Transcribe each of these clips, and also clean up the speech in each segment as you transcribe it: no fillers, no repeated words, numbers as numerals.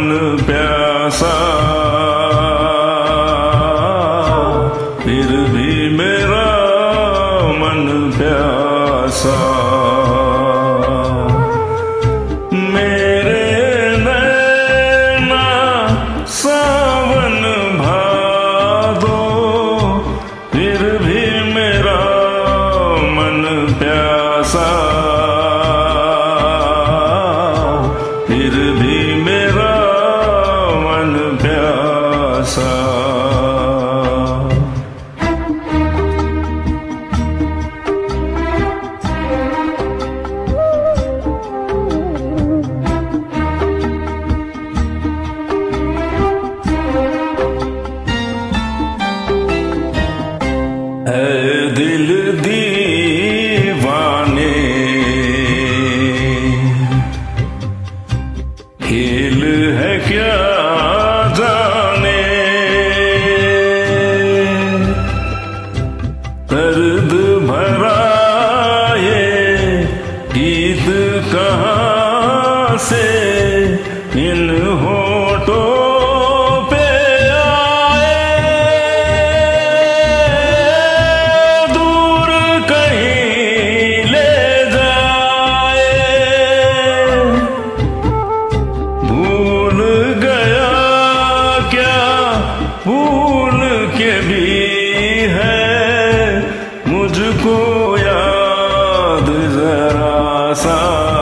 प्यासा, फिर भी मेरा मन प्यासा। मेरे नैना सावन भादो, फिर भी मेरा मन प्यासा, फिर भी मेरा मन प्यासा। है दिल दीवाने, खेल है क्या जाने, दर्द भरा ये गीत कहाँ से इन होठों पे आए, दूर कहीं ले जाए। भूल गया क्या भूल के भी है मुझको याद जरा सा,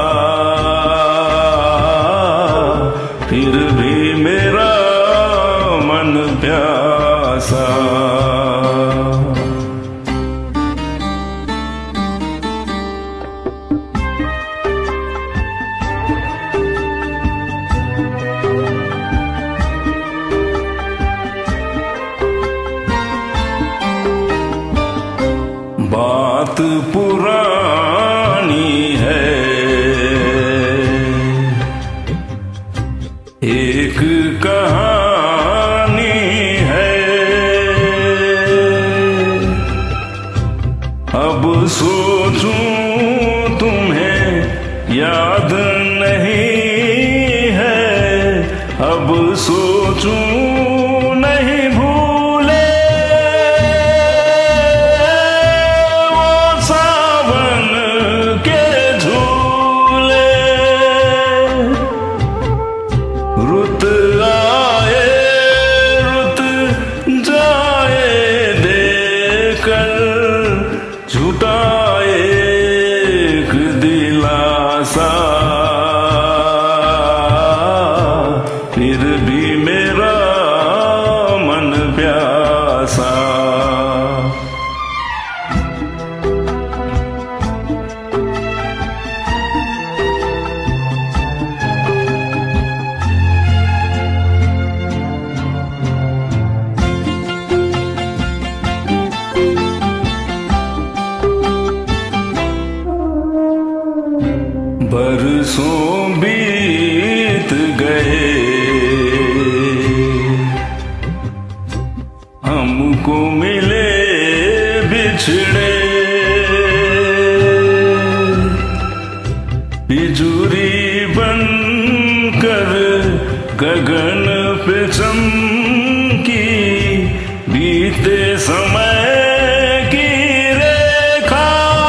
फिर भी मेरा मन प्यासा। बात पुरानी है, एक कहानी है, अब सोचूं तुम्हें याद नहीं है, अब सोचूं नहीं भूले वो सावन के झूले। रुत आए रुत जाए देखकर झूठा एक दिलासा, फिर भी मेरा मन प्यासा। बरसों बीत गए, हमको मिले बिछड़े, बिजुरी बनकर गगन पे चमकी, बीते समय की रेखा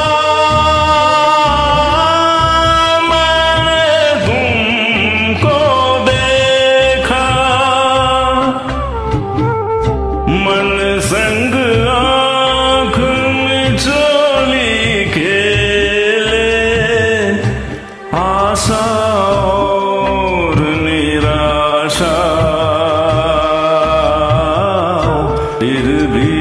मन संग आँख में चोली खेले, आशा और निराशा, फिर भी